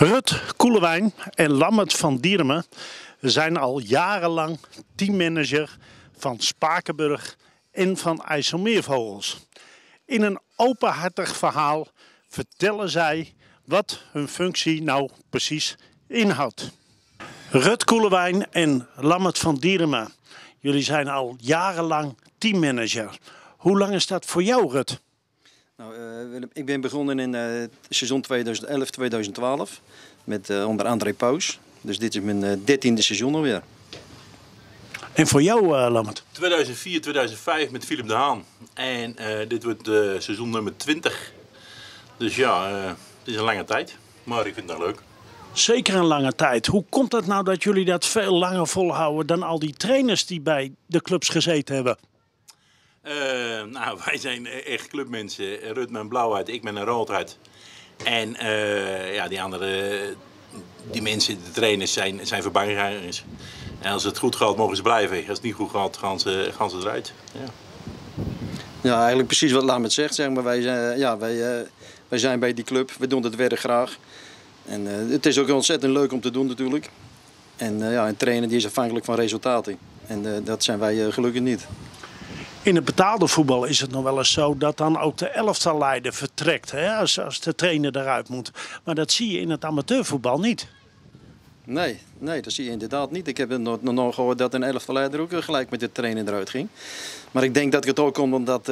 Rut Koelewijn en Lammert van Dieremen zijn al jarenlang teammanager van Spakenburg en van IJsselmeervogels. In een openhartig verhaal vertellen zij wat hun functie nou precies inhoudt. Rut Koelewijn en Lammert van Dieremen, jullie zijn al jarenlang teammanager. Hoe lang is dat voor jou, Rut? Nou, Willem, ik ben begonnen in het seizoen 2011-2012 met onder André Pauws. Dus dit is mijn 13e seizoen alweer. En voor jou, Lammert? 2004, 2005 met Philip de Haan. En dit wordt seizoen nummer 20. Dus ja, het is een lange tijd. Maar ik vind het nog leuk. Zeker een lange tijd. Hoe komt het nou dat jullie dat veel langer volhouden dan al die trainers die bij de clubs gezeten hebben? Nou, wij zijn echt clubmensen. Rut met een blauw hart, ik met een rood hart. En ja, die andere die mensen, de trainers, zijn voorbijgangers. En als het goed gaat, mogen ze blijven. Als het niet goed gaat, gaan ze eruit. Ja. Ja, eigenlijk precies wat Lammert zegt. Zeg maar. Wij zijn bij die club, we doen het werk graag. En het is ook ontzettend leuk om te doen natuurlijk. En ja, een trainer die is afhankelijk van resultaten. En dat zijn wij gelukkig niet. In het betaalde voetbal is het nog wel eens zo dat dan ook de elftalleider vertrekt. Hè? Als de trainer eruit moet. Maar dat zie je in het amateurvoetbal niet. Nee, dat zie je inderdaad niet. Ik heb nog gehoord dat een elftalleider ook gelijk met de trainer eruit ging. Maar ik denk dat het ook komt omdat...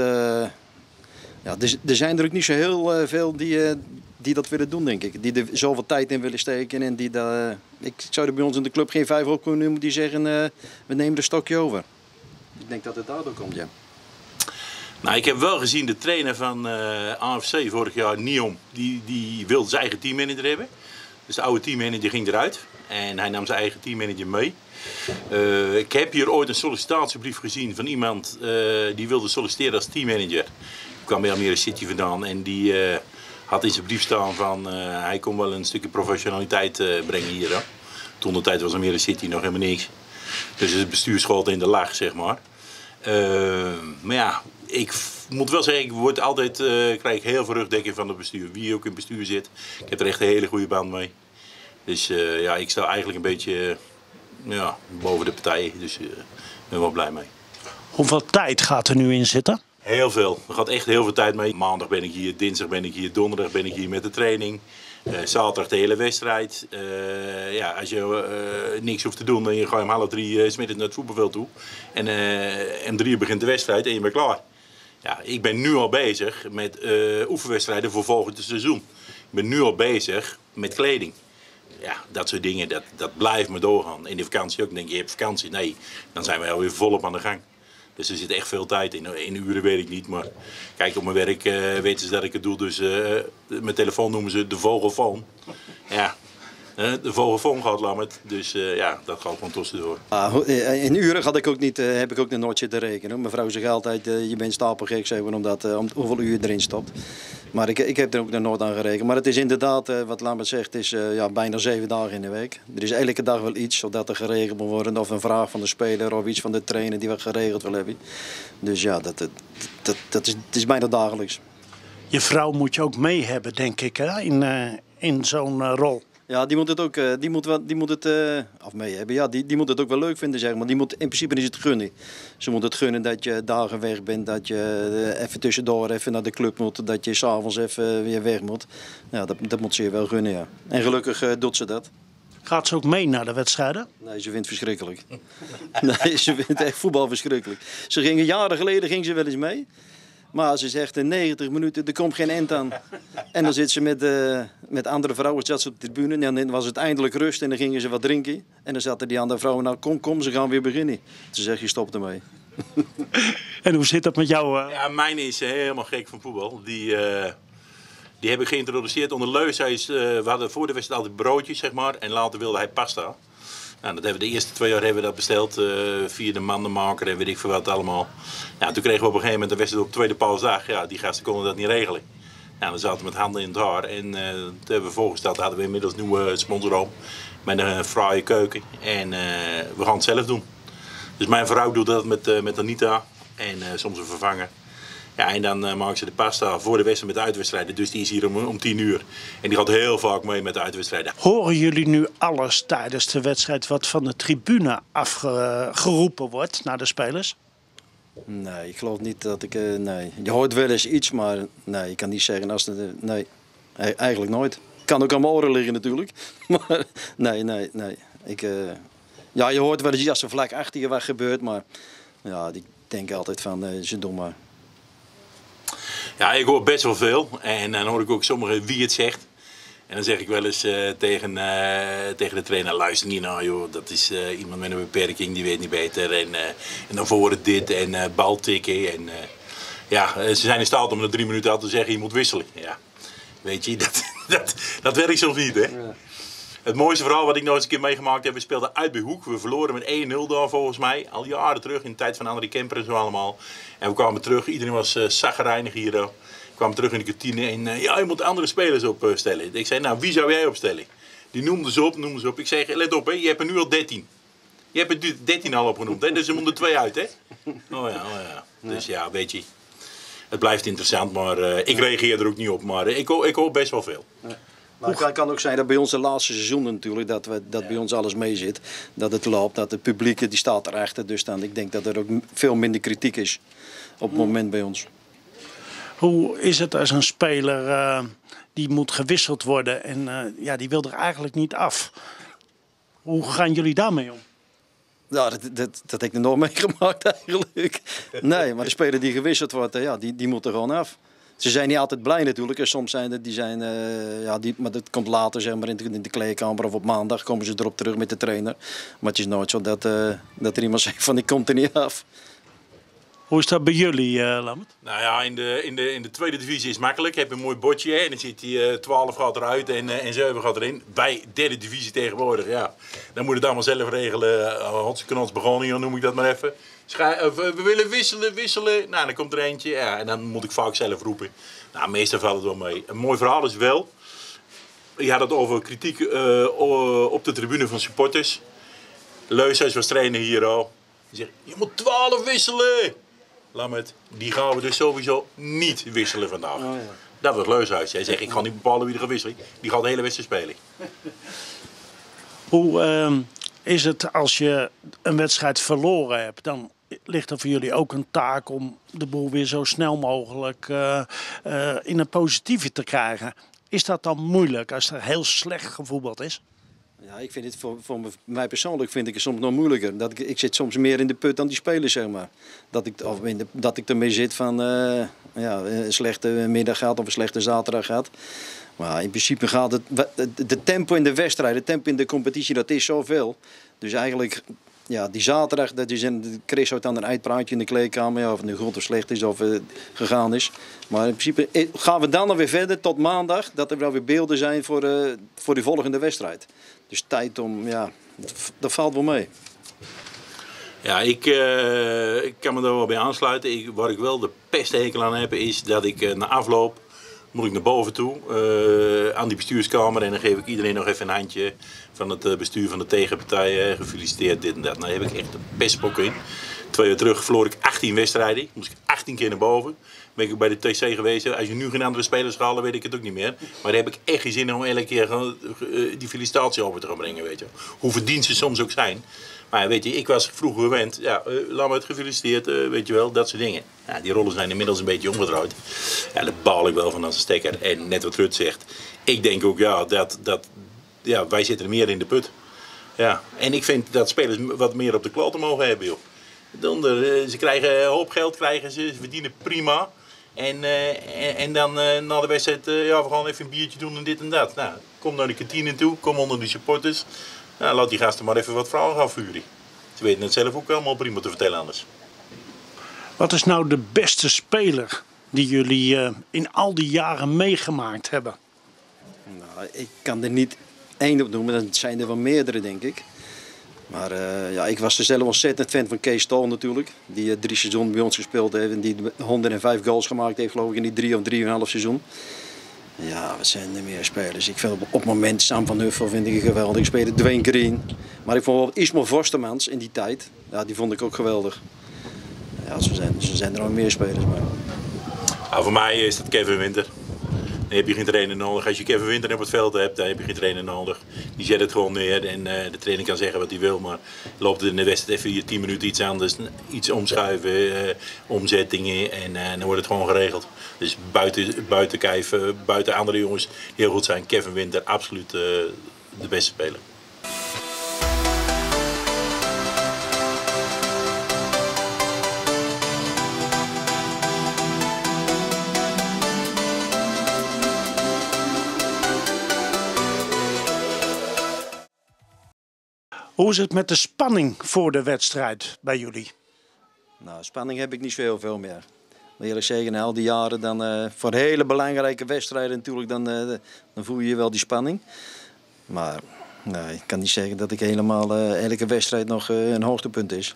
ja, er zijn er ook niet zo heel veel die dat willen doen, denk ik. Die er zoveel tijd in willen steken. En ik zou er bij ons in de club geen 5 op kunnen noemen die zeggen we nemen een stokje over. Ik denk dat het daardoor komt, ja. Nou, ik heb wel gezien de trainer van AFC vorig jaar, Niom, die wilde zijn eigen teammanager hebben. Dus de oude teammanager ging eruit en hij nam zijn eigen teammanager mee. Ik heb hier ooit een sollicitatiebrief gezien van iemand die wilde solliciteren als teammanager. Die kwam bij Almere City vandaan en die had in zijn brief staan van hij kon wel een stukje professionaliteit brengen hier. Hè. Toen de tijd was Almere City nog helemaal niks. Dus het bestuur schoot in de lach, zeg maar. Maar ja, ik moet wel zeggen, krijg heel veel rugdekking van het bestuur. Wie ook in het bestuur zit. Ik heb er echt een hele goede band mee. Dus ja, ik sta eigenlijk een beetje boven de partijen. Dus ik ben wel blij mee. Hoeveel tijd gaat er nu in zitten? Heel veel. Er gaat echt heel veel tijd mee. Maandag ben ik hier, dinsdag ben ik hier, donderdag ben ik hier met de training. Zaterdag de hele wedstrijd. Ja, als je niks hoeft te doen, dan ga je om 2:30 's middags naar het voetbalveld toe. En om 3 uur begint de wedstrijd en je bent klaar. Ja, ik ben nu al bezig met oefenwedstrijden voor volgend seizoen. Ik ben nu al bezig met kleding. Ja, dat soort dingen, dat blijft me doorgaan. In de vakantie ook. Dan denk je, je hebt vakantie. Nee, dan zijn we alweer volop aan de gang. Dus er zit echt veel tijd in. In uren weet ik niet, maar kijk, op mijn werk weten ze dat ik het doe. Dus mijn telefoon noemen ze de vogelfoon. Ja, de vogelfoon gaat Lammert. Dus ja, dat gaat gewoon tussendoor. In uren heb ik ook nog nooit zitten rekenen. Mijn vrouw zegt altijd, je bent stapelgek, zeg maar, om hoeveel uur erin stopt. Maar ik heb er ook nog nooit aan gerekend. Maar het is inderdaad, wat Lammert zegt, is bijna 7 dagen in de week. Er is elke dag wel iets, zodat er geregeld moet worden. Of een vraag van de speler of iets van de trainer die wat geregeld wil hebben. Dus ja, het is bijna dagelijks. Je vrouw moet je ook mee hebben, denk ik, hè? In zo'n rol. Ja, die moet het ook mee hebben. Ja, die moet het ook wel leuk vinden, zeg maar. In principe is het gunnen. Ze moet het gunnen dat je dagen weg bent, dat je even tussendoor even naar de club moet, dat je s'avonds even weer weg moet. Ja, dat moet ze je wel gunnen, ja. En gelukkig doet ze dat. Gaat ze ook mee naar de wedstrijden? Nee, ze vindt het verschrikkelijk. Nee, ze vindt echt voetbal verschrikkelijk. Jaren geleden ging ze wel eens mee. Maar ze zegt in 90 minuten, er komt geen end aan. En dan zit ze met andere vrouwen zat ze op de tribune. En dan was het eindelijk rust en dan gingen ze wat drinken. En dan zaten die andere vrouwen, nou kom, ze gaan weer beginnen. Ze zegt, je stopt ermee. En hoe zit dat met jou? Ja, mijn is helemaal gek van voetbal. Die heb ik geïntroduceerd onder Leus. We hadden voor de wedstrijd altijd broodjes, zeg maar. En later wilde hij pasta. Nou, dat hebben we de eerste 2 jaar hebben we dat besteld via de mandenmaker en weet ik veel wat allemaal. Nou, toen kregen we op een gegeven moment de wedstrijd op tweede paasdag. Ja, die gasten konden dat niet regelen. Nou, dan zaten we met handen in het haar en toen hebben we voorgesteld, hadden we inmiddels een nieuwe sponsorom met een fraaie keuken en we gaan het zelf doen. Dus mijn vrouw doet dat met Anita en soms een vervanger. Ja, en dan maken ze de pasta voor de wedstrijd met de uitwedstrijden. Dus die is hier om 10 uur. En die gaat heel vaak mee met de uitwedstrijden. Horen jullie nu alles tijdens de wedstrijd wat van de tribune afgeroepen wordt naar de spelers? Nee, ik geloof niet dat ik... nee. Je hoort wel eens iets, maar nee, ik kan niet zeggen als het... nee, eigenlijk nooit. Kan ook aan mijn oren liggen natuurlijk. Maar nee. Ja, je hoort wel eens als er vlak achter je wat gebeurt, maar ja, die denken altijd van, ze doen maar. Ja, ik hoor best wel veel. En dan hoor ik ook sommigen wie het zegt. En dan zeg ik wel eens tegen de trainer, luister niet naar joh, dat is iemand met een beperking, die weet niet beter. En dan voor het dit en bal tikken. En ja, ze zijn in staat om na 3 minuten al te zeggen, je moet wisselen. Ja, weet je, dat werkt soms niet, hè. Ja. Het mooiste verhaal wat ik nog eens een keer meegemaakt heb, we speelden uit bij Hoek. We verloren met 1-0 daar volgens mij, al jaren terug, in de tijd van André Kemper en zo allemaal. En we kwamen terug, iedereen was zaggerijnig hier. We kwamen terug in de kantine en ja, je moet andere spelers opstellen. Ik zei, nou wie zou jij opstellen? Die noemden ze op. Ik zeg, let op, hè, je hebt er nu al 13. Je hebt er 13 al opgenoemd, hè? Dus er moeten 2 uit, hè? Oh ja. Dus ja, weet je, het blijft interessant, maar ik reageer er ook niet op. Maar ik hoor best wel veel. Ja. Maar het kan ook zijn dat bij ons de laatste seizoenen natuurlijk, dat bij ons alles mee zit. Dat het loopt, dat het publiek die staat erachter. Dus dan, ik denk dat er ook veel minder kritiek is op het moment bij ons. Hoe is het als een speler die moet gewisseld worden en ja, die wil er eigenlijk niet af? Hoe gaan jullie daarmee om? Ja, dat heb ik nog meegemaakt eigenlijk. Nee, maar de speler die gewisseld wordt, ja, die moet er gewoon af. Ze zijn niet altijd blij natuurlijk. En soms zijn het, maar dat komt later zeg maar, in de kleedkamer of op maandag komen ze erop terug met de trainer. Maar het is nooit zo dat er iemand zegt van ik kom er niet af. Hoe is dat bij jullie, Lambert? Nou ja, in de tweede divisie is het makkelijk. Je hebt een mooi bordje en dan zit hij 12 gaat eruit en 7 gaat erin. Bij derde divisie tegenwoordig, ja. Dan moet je het allemaal zelf regelen. Hotseknons begonnen, noem ik dat maar even. We willen wisselen. Nou, dan komt er eentje. Ja, en dan moet ik vaak zelf roepen. Nou, meestal valt het wel mee. Een mooi verhaal is wel. Je had het over kritiek op de tribune van supporters. Leushuis was trainer hier al. Die zegt, je moet 12 wisselen. Lammert, die gaan we dus sowieso niet wisselen vandaag. Oh, ja. Dat was Leushuis. Hij zegt, ik ga niet bepalen wie er gaat wisselen. Die gaat de hele wedstrijd spelen. Hoe is het als je een wedstrijd verloren hebt? Dan ligt er voor jullie ook een taak om de boel weer zo snel mogelijk in een positieve te krijgen. Is dat dan moeilijk als er heel slecht gevoetbald is? Ja, ik vind het voor mij persoonlijk vind ik het soms nog moeilijker. Ik zit soms meer in de put dan die spelers, zeg maar. Dat ik ermee zit van een slechte middag gaat of een slechte zaterdag gaat. Maar in principe gaat het... De tempo in de wedstrijd, de tempo in de competitie, dat is zoveel. Dus eigenlijk, ja, die zaterdag, Chris houdt dan een uitpraatje in de kleedkamer. Ja, of het nu goed of slecht is of gegaan is. Maar in principe gaan we dan nog weer verder tot maandag. Dat er wel weer beelden zijn voor de volgende wedstrijd. Dus tijd om, ja, dat valt wel mee. Ja, ik kan me daar wel bij aansluiten. Waar ik wel de pesthekel aan heb, is dat ik na afloop moet ik naar boven toe aan die bestuurskamer en dan geef ik iedereen nog even een handje van het bestuur van de tegenpartij. Gefeliciteerd, dit en dat. Nou, daar heb ik echt een pestpok in. 2 jaar terug verloor ik 18 wedstrijden. Moest ik 18 keer naar boven. Ben ik ook bij de TC geweest. Als je nu geen andere spelers gaat halen, weet ik het ook niet meer. Maar daar heb ik echt geen zin in om elke keer die felicitatie over te gaan brengen. Weet je. Hoe verdiend ze soms ook zijn. Maar weet je, ik was vroeger gewend. Ja, Lambert, gefeliciteerd, weet je wel, dat soort dingen. Ja, die rollen zijn inmiddels een beetje omgedraaid. Ja, daar baal ik wel van als een stekker. En net wat Rut zegt. Ik denk ook, ja, ja, wij zitten er meer in de put. Ja, en ik vind dat spelers wat meer op de kloten mogen hebben, joh. Ze krijgen een hoop geld, ze verdienen prima. En dan na de wedstrijd, ja, we gaan even een biertje doen en dit en dat. Nou, kom naar de kantine toe, kom onder de supporters. Nou, laat die gasten maar even wat vragen afvuren. Ze weten het zelf ook allemaal prima te vertellen anders. Wat is nou de beste speler die jullie in al die jaren meegemaakt hebben? Nou, ik kan er niet één op noemen, dat zijn er wel meerdere, denk ik. Maar ja, ik was er zelf ontzettend fan van Kees Stol natuurlijk. Die 3 seizoenen bij ons gespeeld heeft en die 105 goals gemaakt heeft, geloof ik, in die 3 of 3,5 seizoen. Ja, wat zijn er meer spelers? Ik vind op het moment Sam van Huffel vind ik geweldig. Ik speelde Dwayne Green. Maar ik vond wel Ismo Vostermans in die tijd. Ja, die vond ik ook geweldig. Ja, zo zijn er nog meer spelers. Maar Nou, voor mij is dat Kevin Winter. Dan heb je geen trainer nodig. Als je Kevin Winter op het veld hebt, dan heb je geen trainer nodig. Die zet het gewoon neer en de trainer kan zeggen wat hij wil. Maar loopt het in de wedstrijd even 10 minuten iets anders, iets omschuiven, omzettingen en dan wordt het gewoon geregeld. Dus buiten Kijf, buiten andere jongens die heel goed zijn, Kevin Winter absoluut de beste speler. Hoe is het met de spanning voor de wedstrijd bij jullie? Nou, spanning heb ik niet zo heel veel meer. Maar eerlijk zeggen, na al die jaren dan voor hele belangrijke wedstrijden natuurlijk, dan voel je wel die spanning. Maar nee, ik kan niet zeggen dat ik helemaal elke wedstrijd nog een hoogtepunt is.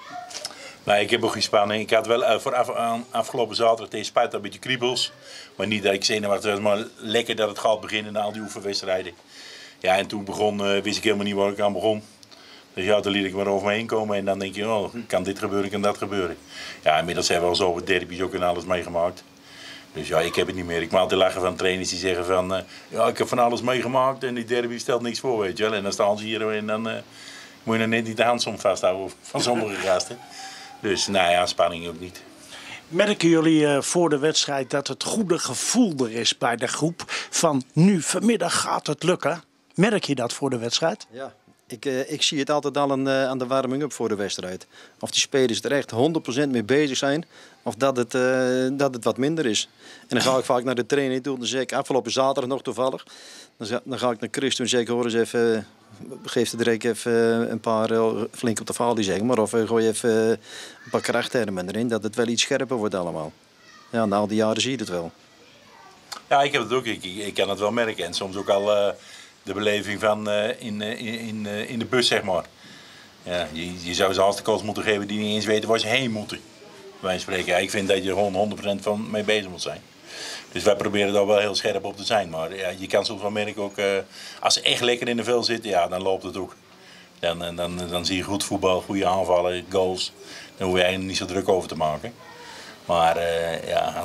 Nee, ik heb ook geen spanning. Ik had wel voor afgelopen zaterdag tegen Sparta een beetje kriebels. Maar niet dat ik zenuwachtig was, maar lekker dat het gaat beginnen na al die oefenwedstrijden. Ja, en toen wist ik helemaal niet waar ik aan begon. Dus ja, dan liet ik maar over me heen komen en dan denk je, oh, kan dit gebeuren, kan dat gebeuren. Ja, inmiddels hebben we al zoveel derbies ook en alles meegemaakt. Dus ja, ik heb het niet meer. Ik moet altijd lachen van trainers die zeggen van, ja, ik heb van alles meegemaakt en die derby stelt niks voor, weet je wel. En dan staan ze hier en dan moet je nog net niet de hand soms vasthouden van sommige gasten. Dus nou ja, spanning ook niet. Merken jullie voor de wedstrijd dat het goede gevoel er is bij de groep van nu vanmiddag gaat het lukken? Merk je dat voor de wedstrijd? Ja, ik zie het altijd al aan de warming-up voor de wedstrijd. Of die spelers er echt 100% mee bezig zijn of dat het wat minder is. En dan ga ik vaak naar de training toe. Dan zeg ik afgelopen zaterdag nog toevallig. Dan ga ik naar Chris toe en zeg ik, hoor eens even, geef de direct even een paar flink op de falie zeggen. Maar of gooi even een paar krachttermen erin, dat het wel iets scherper wordt allemaal. Ja, na al die jaren zie je het wel. Ja, ik heb het ook. Ik kan het wel merken. En soms ook al de beleving van in de bus, zeg maar. Ja, je zou ze de kans moeten geven die niet eens weten waar ze heen moeten. Wij spreken. Ja, ik vind dat je er gewoon 100% van mee bezig moet zijn. Dus wij proberen daar wel heel scherp op te zijn. Maar ja, je kan soms wel merken ook, als ze echt lekker in de vel zitten, ja, dan loopt het ook. Dan zie je goed voetbal, goede aanvallen, goals. Dan hoef je eigenlijk niet zo druk over te maken. Maar ja,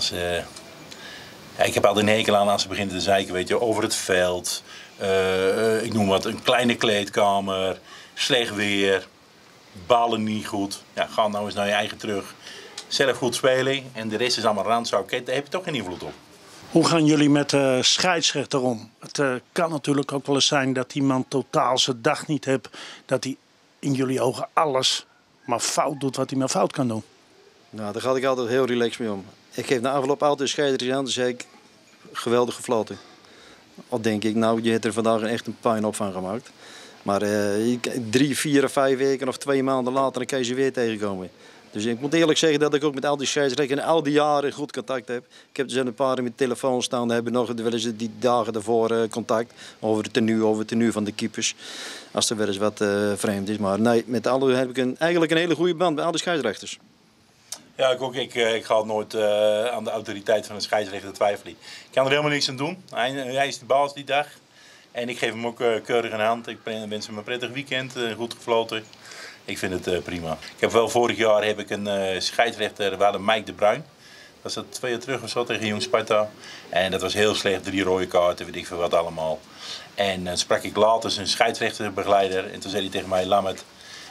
ja, ik heb altijd een hekel aan als ze beginnen te zeiken, weet je, over het veld. Ik noem wat, een kleine kleedkamer, slecht weer, ballen niet goed. Ja, ga nou eens naar je eigen terug. Zelf goed spelen en de rest is allemaal randzaak. Daar heb je toch geen invloed op. Hoe gaan jullie met de scheidsrechter om? Het kan natuurlijk ook wel eens zijn dat die man totaal zijn dag niet heeft. Dat hij in jullie ogen alles maar fout doet wat hij maar fout kan doen. Nou, daar ga ik altijd heel relaxed mee om. Ik geef na afloop altijd een scheidsrechter aan, dan zeg ik, geweldig gefloten. Al denk ik, nou, je hebt er vandaag echt een pijn op van gemaakt. Maar 3, 4 of 5 weken of 2 maanden later, dan kan je ze weer tegenkomen. Dus ik moet eerlijk zeggen dat ik ook met al die scheidsrechters en al die jaren goed contact heb. Ik heb dus een paar met telefoon staan, hebben nog wel eens die dagen daarvoor contact over het tenue van de keepers. Als er wel eens wat vreemd is. Maar nee, met alle heb ik eigenlijk een hele goede band met alle scheidsrechters. Ja, ik ook. Ik ga nooit aan de autoriteit van een scheidsrechter twijfelen. Ik kan er helemaal niks aan doen. Hij is de baas die dag. En ik geef hem ook keurig een hand. Ik wens hem een prettig weekend, goed gefloten. Ik vind het prima. Ik heb wel vorig jaar heb ik een scheidsrechter, we hadden Mike de Bruin. Was dat 2 jaar terug of zo tegen Jong Sparta. En dat was heel slecht, 3 rode kaarten, weet ik veel wat allemaal. En dan sprak ik later zijn scheidsrechterbegeleider en toen zei hij tegen mij, Lammert,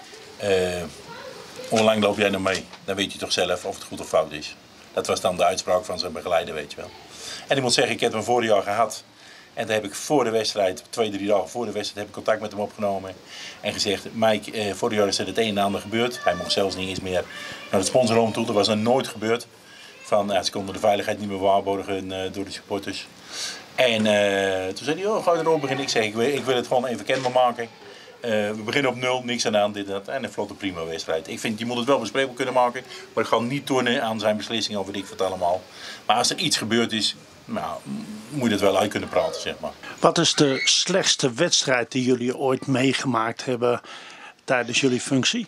hoe lang loop jij nog mee? Dan weet je toch zelf of het goed of fout is. Dat was dan de uitspraak van zijn begeleider, weet je wel. En ik moet zeggen, ik heb hem vorig jaar gehad. En toen heb ik voor de wedstrijd, 2, 3 dagen voor de wedstrijd, heb ik contact met hem opgenomen. En gezegd, Mike, vorig jaar is er het een en ander gebeurd. Hij mocht zelfs niet eens meer naar het sponsorroom toe. Dat was er nooit gebeurd. Ze konden de veiligheid niet meer waarborgen door de supporters. En toen zei hij, oh, ga je erop beginnen? Ik zeg, ik wil het gewoon even kenbaar maken. We beginnen op 0, niks aan de hand, dit en dat. En een vlotte prima wedstrijd. Ik vind, je moet het wel bespreekbaar kunnen maken. Maar ik ga niet tornen aan zijn beslissingen over ik het allemaal. Maar als er iets gebeurd is, nou, moet je het wel uit kunnen praten, zeg maar. Wat is de slechtste wedstrijd die jullie ooit meegemaakt hebben tijdens jullie functie?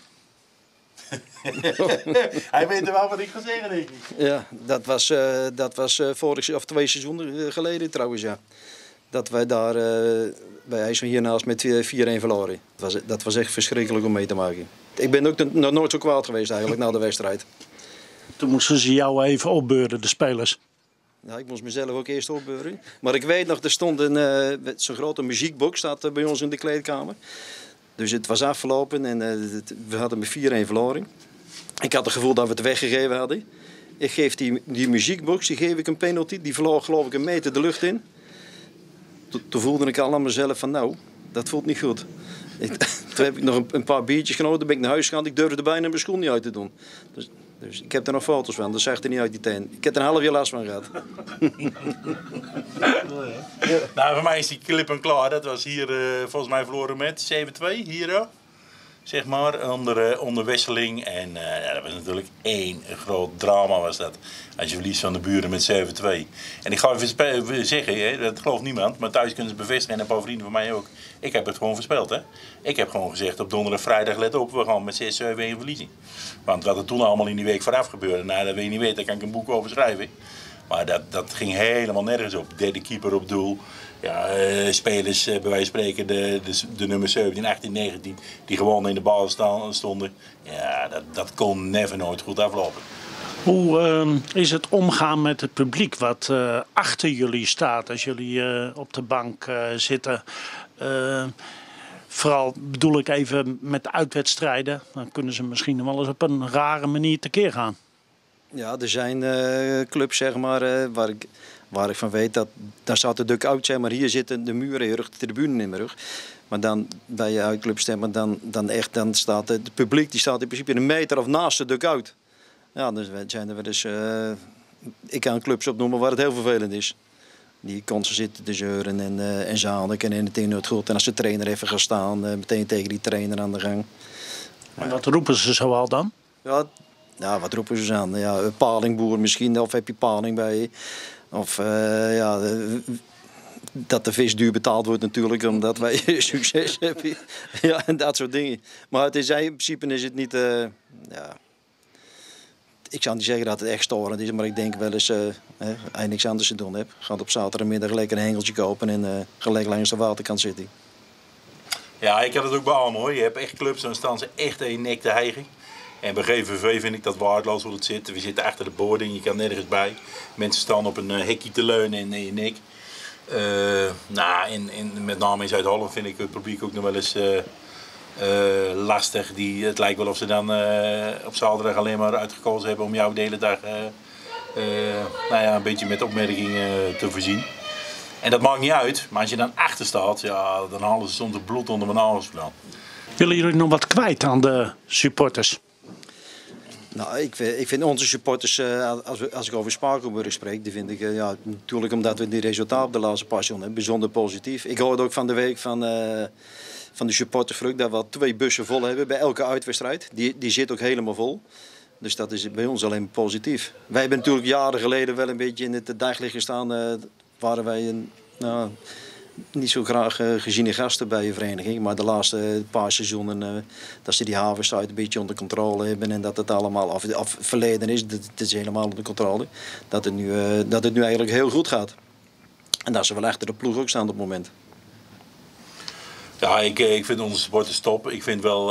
Hij weet wel wat ik ga zeggen, denk ik. Ja, dat was vorig of 2 seizoenen geleden trouwens, ja. Dat wij daar bij IJsselmeer hiernaast met 4-1 verloren. Dat was echt verschrikkelijk om mee te maken. Ik ben ook nog nooit zo kwaad geweest eigenlijk na de wedstrijd. Toen moesten ze jou even opbeurden, de spelers. Ja, ik moest mezelf ook eerst opbeuren. Maar ik weet nog, er stond zo'n grote muziekbox staat bij ons in de kleedkamer. Dus het was afgelopen en we hadden met 4-1 verloren. Ik had het gevoel dat we het weggegeven hadden. Ik geef die muziekbox, die geef ik een penalty. Die vloog geloof ik 1 meter de lucht in. Toen voelde ik al aan mezelf van nou, dat voelt niet goed. Toen heb ik nog een paar biertjes genomen, toen ben ik naar huis gegaan. Ik durfde bijna mijn schoen niet uit te doen. Dus ik heb er nog foto's van, dat zag er niet uit die teen. Ik heb er een half jaar last van gehad. Nou, voor mij is die clip en klaar. Dat was hier volgens mij verloren met 7-2, hier zeg maar, onder Wesseling. En dat was natuurlijk één groot drama was dat. Als je verliest van de buren met 7-2. En ik ga even zeggen, dat gelooft niemand, maar thuis kunnen ze bevestigen en een paar vrienden van mij ook. Ik heb het gewoon voorspeld, hè. Ik heb gewoon gezegd op donderdag, vrijdag, let op, we gaan met 6-7-1 verliezen. Want wat er toen allemaal in die week vooraf gebeurde, nou, dat wil je niet weten, daar kan ik een boek over schrijven. Maar dat ging helemaal nergens op. Derde keeper op doel. Ja, spelers, bij wijze van spreken, de nummer 17, 18, 19, die gewoon in de bal stonden. Ja, dat kon nooit goed aflopen. Hoe is het omgaan met het publiek wat achter jullie staat als jullie op de bank zitten? Vooral bedoel ik even met uitwedstrijden. Dan kunnen ze misschien wel eens op een rare manier tekeer gaan. Ja, er zijn clubs zeg maar, waar ik van weet dat daar staat de dugout, zeg maar. Hier zitten de muren in je rug, de tribune in mijn rug. Maar dan bij je uitclub stemmen, dan staat het publiek die staat in principe 1 meter of naast de dugout. Ja, dus zijn er wel eens, ik kan clubs opnoemen waar het heel vervelend is. Die constant zitten te zeuren en zaniken en het in het goed. En als de trainer even gaat staan, meteen tegen die trainer aan de gang. En wat roepen ze zoal dan? Ja, wat roepen ze aan? Ja, palingboer misschien, of heb je paling bij je? Of dat de vis duur betaald wordt natuurlijk, omdat wij succes hebben. Ja, en dat soort dingen. Maar in principe is het niet... ja, ik zou niet zeggen dat het echt storend is, maar ik denk wel eens, als je niks anders te doen hebt, gaat op zaterdagmiddag lekker een hengeltje kopen en gelijk langs de waterkant zitten. Ja, ik had het ook bij allemaal hoor. Je hebt echt clubs, dan staan ze echt in je nek te hijgen. En bij GVV vind ik dat waardeloos hoe het zit. We zitten achter de boarding, je kan nergens bij. Mensen staan op een hekje te leunen in je nek. Met name in Zuid-Holland vind ik het publiek ook nog wel eens lastig. Het lijkt wel of ze dan op zaterdag alleen maar uitgekozen hebben om jou de hele dag een beetje met opmerkingen te voorzien. En dat maakt niet uit, maar als je dan achter staat, ja, dan halen ze soms het bloed onder mijn nagels vandaan. Willen jullie nog wat kwijt aan de supporters? Nou, ik vind onze supporters, als ik over Spakenburg spreek, die vind ik natuurlijk omdat we die resultaat op de laatste passion hebben, bijzonder positief. Ik hoorde ook van de week van de supportervlucht dat we al 2 bussen vol hebben bij elke uitwedstrijd. Die zit ook helemaal vol. Dus dat is bij ons alleen positief. Wij hebben natuurlijk jaren geleden wel een beetje in het daglicht gestaan. Waren wij niet zo graag geziene gasten bij je vereniging. Maar de laatste paar seizoenen dat ze die havenstijd een beetje onder controle hebben. En dat het allemaal verleden is. Het is helemaal onder controle. Dat het nu eigenlijk heel goed gaat. En dat ze wel achter de ploeg ook staan op het moment. Ja, ik vind onze supporters top. Ik vind wel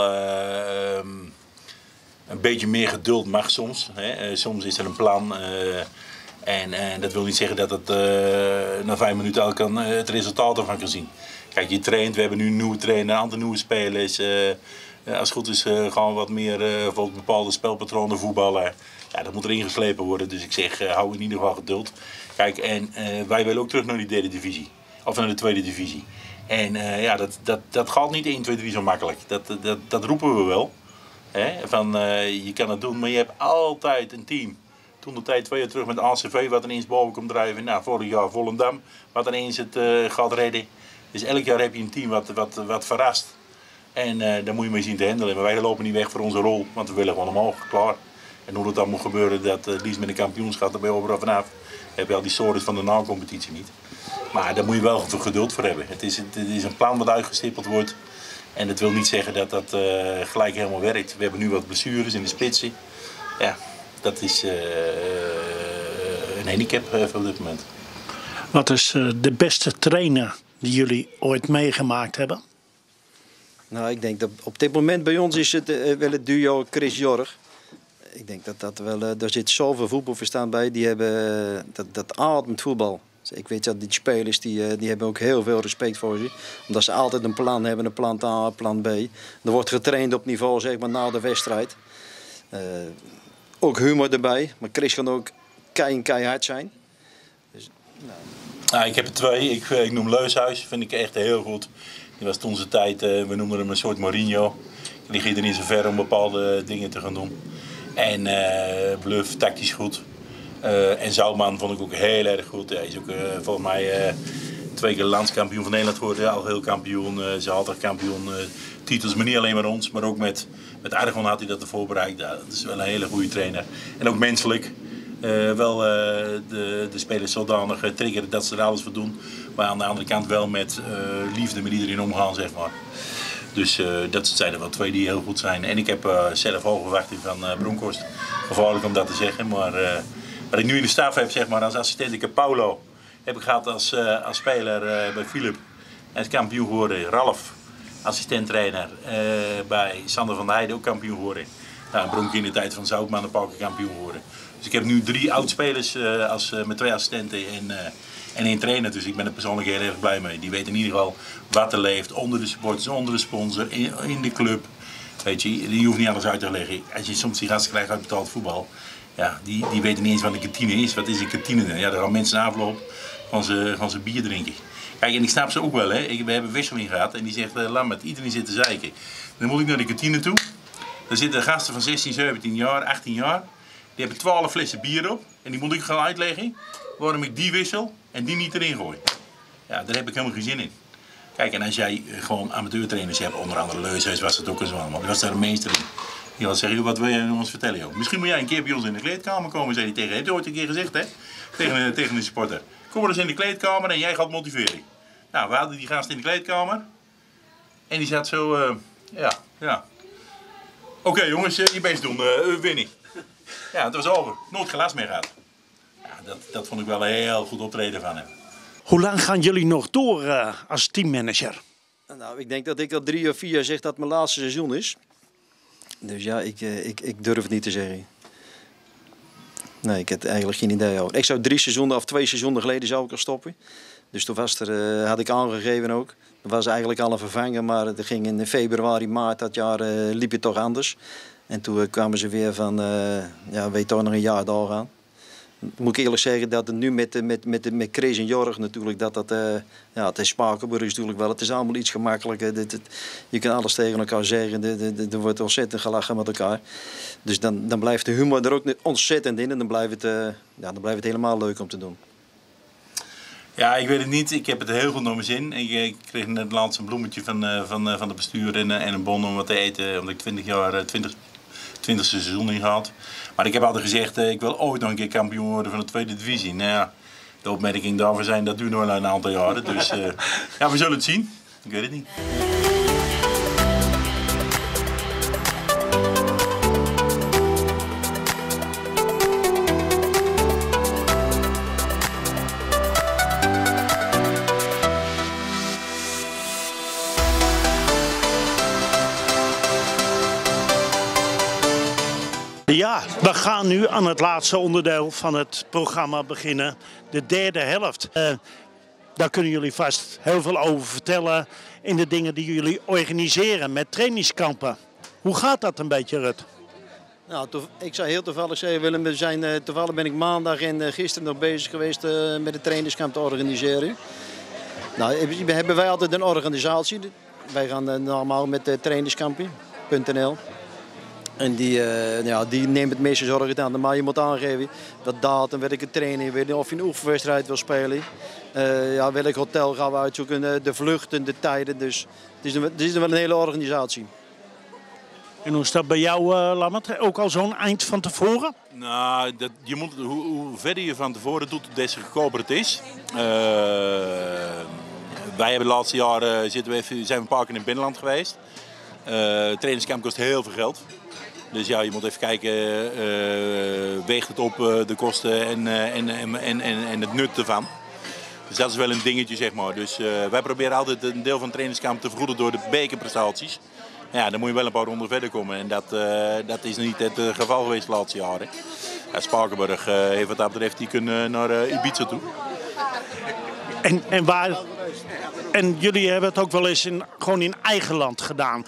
een beetje meer geduld mag soms. Hè. Soms is er een plan. En dat wil niet zeggen dat het na 5 minuten al het resultaat ervan kan zien. Kijk, je traint, we hebben nu een nieuwe trainer, een aantal nieuwe spelers. Als het goed is gaan we wat meer volgens bepaalde spelpatronen voetballen. Ja, dat moet er ingeslepen worden, dus ik zeg, hou in ieder geval geduld. Kijk, en wij willen ook terug naar die derde divisie. Of naar de tweede divisie. En dat gaat niet 1, 2, 3 zo makkelijk. Dat roepen we wel. Hè? Van, je kan het doen, maar je hebt altijd een team. Toen de tijd 2 jaar terug met ACV, wat ineens boven komt drijven. Nou, vorig jaar Volendam, wat ineens het gaat redden. Dus elk jaar heb je een team wat verrast. En daar moet je mee zien te handelen. Maar wij lopen niet weg voor onze rol, want we willen gewoon omhoog, klaar. En hoe dat dan moet gebeuren, dat liefst met een kampioenschap erbij overal vanaf. Heb je al die soorten van de na-competitie niet. Maar daar moet je wel geduld voor hebben. Het is een plan wat uitgestippeld wordt. En dat wil niet zeggen dat dat gelijk helemaal werkt. We hebben nu wat blessures in de spitsen. Ja, dat is een handicap op dit moment. Wat is de beste trainer die jullie ooit meegemaakt hebben? Nou, ik denk dat op dit moment bij ons is het wel het duo Chris Jorg. Ik denk dat wel, daar zit zoveel voetbalverstand bij. Die hebben dat ademt voetbal. Ik weet dat die spelers die hebben ook heel veel respect voor ze. Omdat ze altijd een plan hebben, een plan A, een plan B. Er wordt getraind op niveau, zeg maar, na de wedstrijd. Ook humor erbij. Maar Chris kan ook keihard zijn. Dus, nou, ik heb er 2. Ik noem Leushuis, vind ik echt heel goed. Die was toen zijn tijd, we noemden hem een soort Mourinho. Die ging er niet zo ver om bepaalde dingen te gaan doen. En Bluff, tactisch goed. En Zoutman vond ik ook heel erg goed. Hij is ook volgens mij 2 keer landskampioen van Nederland geworden. Al heel kampioen, ze had er kampioen titels. Maar niet alleen maar ons, maar ook met Argon had hij dat ervoor bereikt. Ja, dat is wel een hele goede trainer. En ook menselijk. Wel de spelers zodanig triggeren dat ze er alles voor doen. Maar aan de andere kant wel met liefde met iedereen omgaan, zeg maar. Dus dat zijn er wel 2 die heel goed zijn. En ik heb zelf hoge verwachting van Bronkhorst. Gevaarlijk om dat te zeggen, maar wat ik nu in de staf heb, zeg maar, als assistent, ik heb Paulo heb ik gehad als speler bij Philip. Hij is kampioen geworden. Ralf, assistent trainer bij Sander van der Heijden, ook kampioen geworden. Nou, Bronk in de tijd van Zoutman een paar keer kampioen geworden. Dus ik heb nu 3 oud-spelers met 2 assistenten en 1 trainer. Dus ik ben er persoonlijk heel erg blij mee. Die weten in ieder geval wat er leeft onder de supporters, onder de sponsor, in de club. Weet je, die hoeft niet alles uit te leggen. Als je soms die gasten krijgt uit betaald voetbal, ja, die weten niet eens wat een kantine is. Wat is een kantine dan? Ja, daar gaan mensen na afloop gaan ze bier drinken. Kijk, en ik snap ze ook wel, hè. We hebben wisseling gehad en die zegt, Lambert, iedereen zit te zeiken. Dan moet ik naar de kantine toe. Daar zitten gasten van 16, 17 jaar, 18 jaar. Die hebben 12 flessen bier op. En die moet ik gaan uitleggen waarom ik die wissel en die niet erin gooi. Ja, daar heb ik helemaal geen zin in. Kijk, en als jij gewoon amateurtrainers hebt, onder andere Leushuis was het ook eens allemaal. Die was daar een meester in. Die wil zeggen, wat wil jij ons vertellen, joh? Misschien moet jij een keer bij ons in de kleedkamer komen, zei hij tegen. Heb je ooit een keer gezegd, hè? Tegen de supporter. Kom maar eens in de kleedkamer en jij gaat motiveren. Nou, we hadden die gast in de kleedkamer. En die zat zo, ja. Oké, jongens, je best doen, winnen. Ja, het was over. Nooit glas meer gehad. Ja, dat vond ik wel een heel goed optreden van hem. Hoe lang gaan jullie nog door als teammanager? Nou, ik denk dat ik al 3 of 4 jaar zeg dat het mijn laatste seizoen is. Dus ja, ik durf het niet te zeggen. Nee, ik heb eigenlijk geen idee over. Ik zou 3 seizoenen of 2 seizoenen geleden zou ik al stoppen. Dus toen had ik aangegeven ook. Dat was eigenlijk al een vervanger, maar het ging in februari, maart dat jaar liep het toch anders. En toen kwamen ze weer van, weet toch nog een jaar doorgaan. Moet ik eerlijk zeggen dat het nu met Chris en Jorg natuurlijk, het is Spakenburg natuurlijk wel. Het is allemaal iets gemakkelijker. Je kan alles tegen elkaar zeggen. Er wordt ontzettend gelachen met elkaar. Dus dan blijft de humor er ook ontzettend in. En dan blijft het helemaal leuk om te doen. Ja, ik weet het niet. Ik heb het heel goed naar mijn zin. Ik kreeg net laatst een bloemetje van de bestuur en een bon om wat te eten. Omdat ik 20 seizoen in gehad. Maar ik heb altijd gezegd, ik wil ooit nog een keer kampioen worden van de tweede divisie. Nou ja, de opmerking daarvoor zijn, dat duurt nog wel een aantal jaren. Dus ja, we zullen het zien. Ik weet het niet. Ja, we gaan nu aan het laatste onderdeel van het programma beginnen. De derde helft. Daar kunnen jullie vast heel veel over vertellen in de dingen die jullie organiseren met trainingskampen. Hoe gaat dat een beetje, Rut? Nou, ik zou heel toevallig zeggen, Willem, toevallig ben ik maandag en gisteren nog bezig geweest met het trainingskamp te organiseren. Nou, hebben wij altijd een organisatie. Wij gaan normaal met trainingskampen.nl. En die neemt het meeste zorg aan. Maar je moet aangeven wat datum, welke training wil je, of je een oefenwedstrijd wil spelen. Welk hotel gaan we uitzoeken, de vluchten, de tijden. Dus het is wel een hele organisatie. En hoe is dat bij jou, Lammert? Ook al zo'n eind van tevoren? Nou, hoe verder je van tevoren doet, des te goedkoper het is. Wij hebben de laatste jaren zijn we een paar keer in het binnenland geweest. Trainingskamp kost heel veel geld. Dus ja, je moet even kijken, weegt het op de kosten en het nut ervan. Dus dat is wel een dingetje, zeg maar. Dus wij proberen altijd een deel van het trainingskamp te vergoeden door de bekerprestaties. Ja, dan moet je wel een paar ronden verder komen. En dat is niet het geval geweest de laatste jaren. Ja, Spakenburg heeft wat dat betreft, die kunnen naar Ibiza toe. En jullie hebben het ook wel eens gewoon in eigen land gedaan.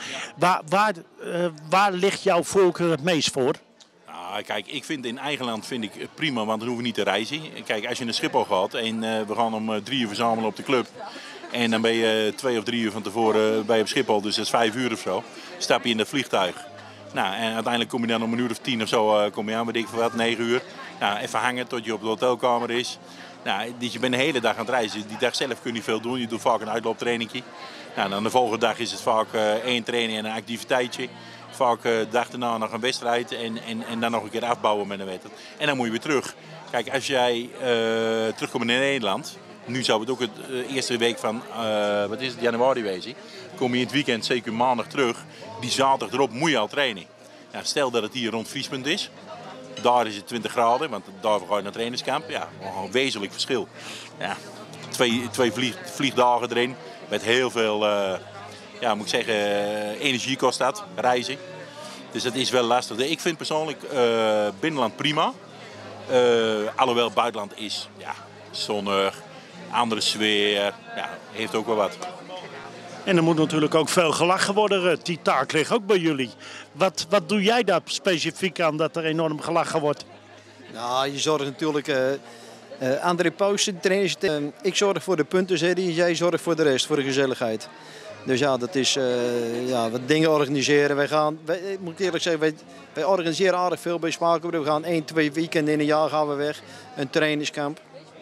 Waar ligt jouw voorkeur het meest voor? Nou, kijk, ik vind in eigen land prima, want dan hoeven we niet te reizen. Kijk, als je naar Schiphol gaat en we gaan om 3 uur verzamelen op de club. En dan ben je 2 of 3 uur van tevoren bij op Schiphol, dus dat is 5 uur of zo. Stap je in dat vliegtuig. Nou, en uiteindelijk kom je dan om 1 uur of 10 of zo kom je aan, weet ik veel wat, 9 uur. Nou, even hangen tot je op de hotelkamer is. Nou, dus je bent de hele dag aan het reizen. Die dag zelf kun je niet veel doen. Je doet vaak een uitlooptrainingje. Nou, dan de volgende dag is het vaak 1 training en een activiteitje. Vaak de dag daarna nog een wedstrijd en dan nog een keer afbouwen met een wedstrijd. En dan moet je weer terug. Kijk, als jij terugkomt in Nederland, nu zou het ook het eerste week van januari wezen. Kom je in het weekend, zeker maandag terug. Die zaterdag erop moet je al trainen. Nou, stel dat het hier rond vriespunt is. Daar is het 20 graden, want daar ga je naar trainingskamp. Ja, een wezenlijk verschil. Ja, twee vliegdagen erin met heel veel, moet ik zeggen, energie kost dat, reizen. Dus dat is wel lastig. Ik vind persoonlijk binnenland prima. Alhoewel buitenland is zonnig, andere sfeer, heeft ook wel wat. En er moet natuurlijk ook veel gelachen worden. Die taak ligt ook bij jullie. Wat doe jij daar specifiek aan dat er enorm gelachen wordt? Nou, je zorgt natuurlijk André Pauws, de trainer. Ik zorg voor de puntenserie en jij zorgt voor de rest, voor de gezelligheid. Dus ja, dat is wat dingen organiseren. Ik moet eerlijk zeggen, wij organiseren aardig veel bij Spakenburg. We gaan 1-2 weekenden in een jaar gaan we weg. Een trainingskamp.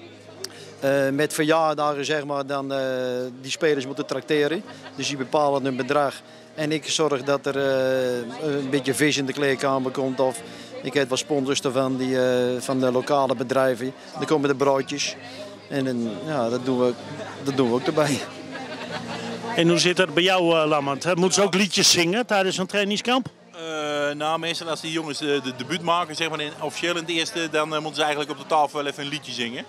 Met verjaardagen zeg maar, dan die spelers moeten trakteren. Dus die bepalen een bedrag. En ik zorg dat er een beetje vis in de kleedkamer komt. Of ik heb wat sponsors ervan, van de lokale bedrijven. Dan komen de broodjes. En dat doen we ook erbij. En hoe zit het bij jou, Lammert? Moeten ze ook liedjes zingen tijdens een trainingskamp? Nou, meestal als die jongens de debuut maken, zeg maar officieel in het eerste, dan moeten ze eigenlijk op de tafel wel even een liedje zingen.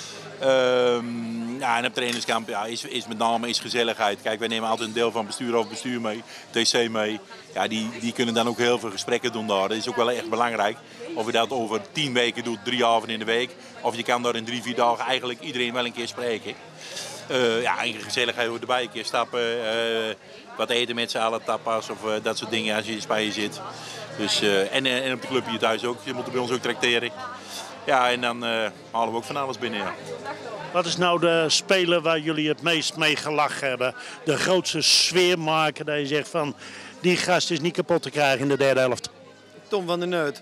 En op trainingskamp is met name gezelligheid. Kijk, wij nemen altijd een deel van bestuur mee, TC mee. Ja, die kunnen dan ook heel veel gesprekken doen daar. Dat is ook wel echt belangrijk. Of je dat over 10 weken doet, 3 avonden in de week. Of je kan daar in 3-4 dagen eigenlijk iedereen wel een keer spreken. En gezelligheid hoort erbij. Een keer stappen, wat eten met z'n allen, tapas of dat soort dingen als je in Spanje zit. Dus, en op de club hier thuis ook. Je moet bij ons ook trakteren. Ja, en dan halen we ook van alles binnen. Ja. Wat is nou de speler waar jullie het meest mee gelachen hebben? De grootste sfeermaker dat je zegt van die gast is niet kapot te krijgen in de derde helft. Tom van der Neut.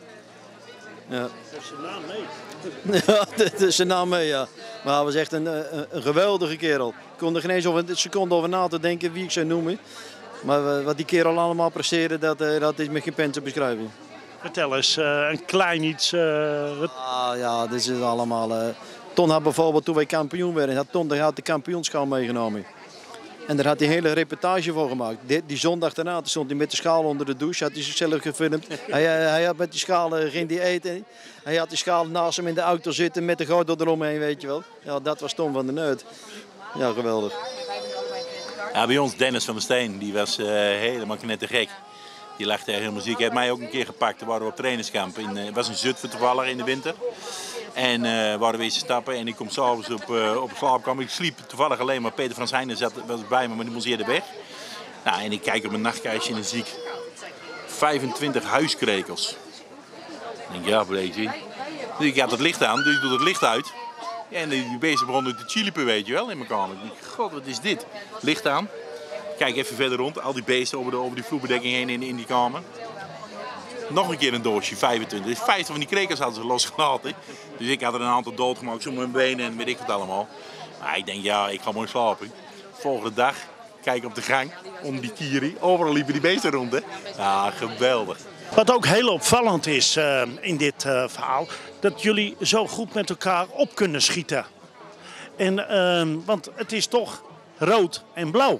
Ja. Dat is zijn naam mee. Ja, dat is zijn naam mee, ja. Maar hij was echt een geweldige kerel. Ik kon er geen eens over een seconde over na te denken wie ik zou noemen. Maar wat die kerel allemaal presteerde, dat is met geen pen te beschrijven. Vertel eens, een klein iets. Ja, dit is allemaal... Ton had bijvoorbeeld, toen wij kampioen werden, had de kampioenschaal meegenomen. En daar had hij een hele reportage voor gemaakt. Die zondag daarna stond hij met de schaal onder de douche, had hij zichzelf gefilmd. Hij had met die schaal, ging hij eten. Hij had die schaal naast hem in de auto zitten met de gordel eromheen, weet je wel. Ja, dat was Tom van der Neut. Ja, geweldig. Ja, bij ons Dennis van der Steen, die was helemaal knettergek. Die lag tegen de muziek. Hij heeft mij ook een keer gepakt. Toen waren we op trainingskamp. Het was een Zutphen toevallig in de winter. En waren we eens stappen. En ik kom s'avonds op de slaapkamer. Ik sliep toevallig alleen maar. Peter Frans Heijnen was bij me, maar die moest weg. Nou, en ik kijk op mijn nachtkijstje en dan zie ik 25 huiskrekels. Ik denk, ja, breedje. Dus ik had het licht aan, dus ik doe het licht uit. En die beesten begonnen te chilipen, weet je wel, in mijn kamer. Ik denk, god, wat is dit? Licht aan. Kijk even verder rond, al die beesten over die vloerbedekking heen in die kamer. Nog een keer een doosje, 25. Dus 50 van die krekels hadden ze losgelaten. Dus ik had er een aantal doodgemaakt, zo met mijn benen en weet ik wat allemaal. Maar ik denk, ja, ik ga mooi slapen. Volgende dag, kijk op de gang, om die kierie. Overal liepen die beesten rond, hè. Ja, geweldig. Wat ook heel opvallend is in dit verhaal, dat jullie zo goed met elkaar op kunnen schieten. Want het is toch rood en blauw.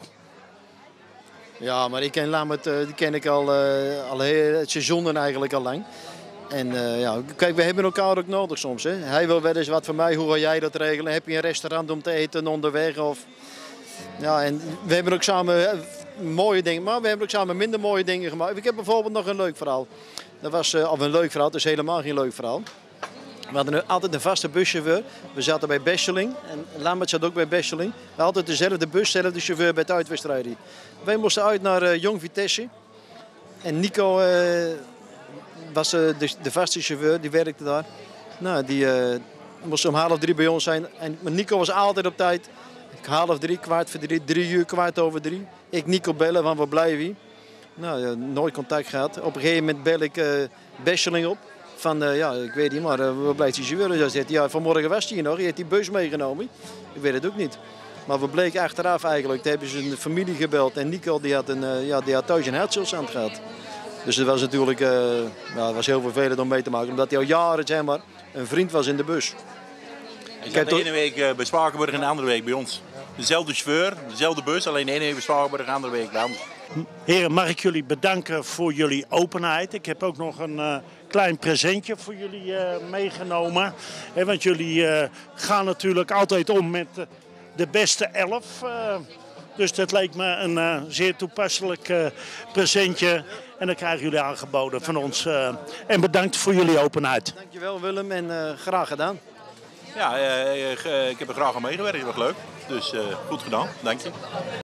Ja, maar ik ken Lammert, die ken ik al het seizoen eigenlijk al lang. En kijk, we hebben elkaar ook nodig soms. Hè. Hij wil wel eens wat van mij, hoe ga jij dat regelen? Heb je een restaurant om te eten onderweg? Ja, en we hebben ook samen mooie dingen, maar we hebben ook samen minder mooie dingen gemaakt. Ik heb bijvoorbeeld nog een leuk verhaal. Dat was, of een leuk verhaal, het is helemaal geen leuk verhaal. We hadden altijd een vaste buschauffeur. We zaten bij Besseling en Lambert zat ook bij Besseling. We hadden altijd dezelfde bus, dezelfde chauffeur bij de uitwedstrijden. Wij moesten uit naar Jong Vitesse. En Nico was de vaste chauffeur, die werkte daar. Nou, die moest om 2:30 bij ons zijn. Maar Nico was altijd op tijd. 2:30, 2:45, 3:00, 2:15. Ik Nico bellen, van waar blijven we? Nou, nooit contact gehad. Op een gegeven moment bel ik Besseling op. Van, ja, ik weet niet, maar waar blijft die chauffeur? Hij zegt, ja, vanmorgen was hij hier nog. Hij heeft die bus meegenomen. Ik weet het ook niet. Maar we bleken achteraf eigenlijk, toen hebben ze een familie gebeld. En Nico die had thuis een hartstilstand gehad. Dus het was natuurlijk het was heel vervelend om mee te maken. Omdat hij al jaren, zeg maar, een vriend was in de bus. Hij zat de ene week bij Spakenburg en de andere week bij ons. Dezelfde chauffeur, dezelfde bus, alleen de ene week bij Spakenburg en de andere week bij ons. Heren, mag ik jullie bedanken voor jullie openheid. Ik heb ook nog een klein presentje voor jullie meegenomen. Want jullie gaan natuurlijk altijd om met de beste 11. Dus dat leek me een zeer toepasselijk presentje. En dat krijgen jullie aangeboden van ons. En bedankt voor jullie openheid. Dankjewel Willem en graag gedaan. Ja, ik heb er graag aan meegewerkt, dat was leuk. Dus goed gedaan, dank je.